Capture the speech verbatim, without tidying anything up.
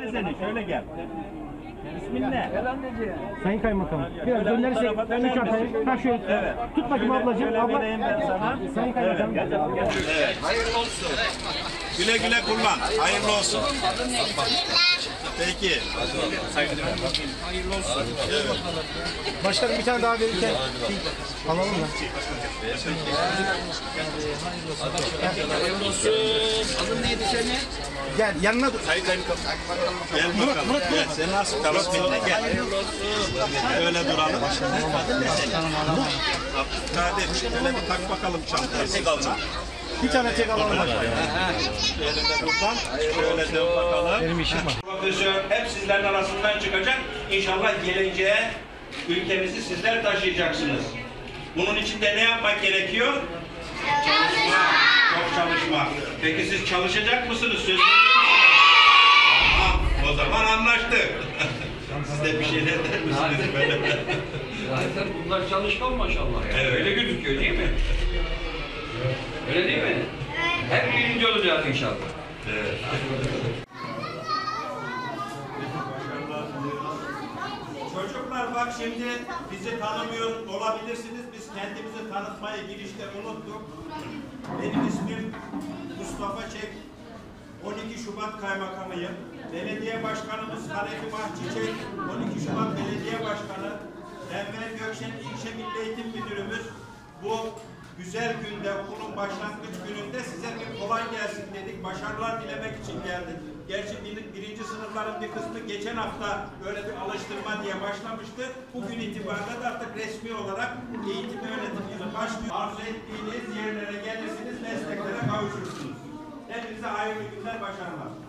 seni. Şöyle gel. İsmin ne? Sayın Kaymakamım. Biraz dönersek üç atayım. Ha şöyle. Evet. Tut bakayım ablacığım. Abla. Ben sana. Sayın Kaymakamım. Evet. Evet. Hayırlı olsun. Güle güle kullan. Hayırlı olsun. Peki. Hayırlı olsun. Evet. Başkanım bir tane daha verirken alalım mı? Adın neydi senin? Gel yanına dur. Gel bakalım. Murat, Gel. Sen nasıl taraf benimle gel. Öyle duralım. Kadir şöyle bir tak bakalım çantayı. Bir tane tek alalım. Şöyle de buradan. Şöyle de bakalım. Benim işim var. Profesör hep sizlerin arasından çıkacak. İnşallah geleceğe ülkemizi sizler taşıyacaksınız. Bunun için de ne yapmak gerekiyor? Çalışma. Çok çalışma. Peki siz çalışacak mısınız? Söz veriyor musunuz? Tamam. O zaman anlaştık. Siz de bir şeyler der misiniz böyle? Zaten bunlar çalışkan maşallah. Yani. Evet. Öyle gözüküyor değil mi? Öyle değil mi? Hep birinci olacağız inşallah. Evet. Çocuklar bak şimdi bizi tanımıyor olabilirsiniz. Biz kendimizi tanıtmayı girişte unuttuk. Benim ismim Mustafa Çek. on iki Şubat Kaymakamıyım. Belediye Başkanımız Hanefi Mahçiçek. on iki Şubat Belediye Başkanı. Enver Gökşen İlçe Milli Eğitim Müdürümüz. Bu güzel günde, okulun başlangıç gününde size bir kolay gelsin dedik. Başarılar dilemek için geldik. Gerçi bir, birinci sınıfların bir kısmı geçen hafta böyle bir alıştırma diye başlamıştı. Bugün itibariyle de artık resmi olarak eğitim öğretim yılı başlıyor. Arzu ettiğiniz yerlere gelirsiniz, mesleklere kavuşursunuz. Hepinize hayırlı günler, başarılar.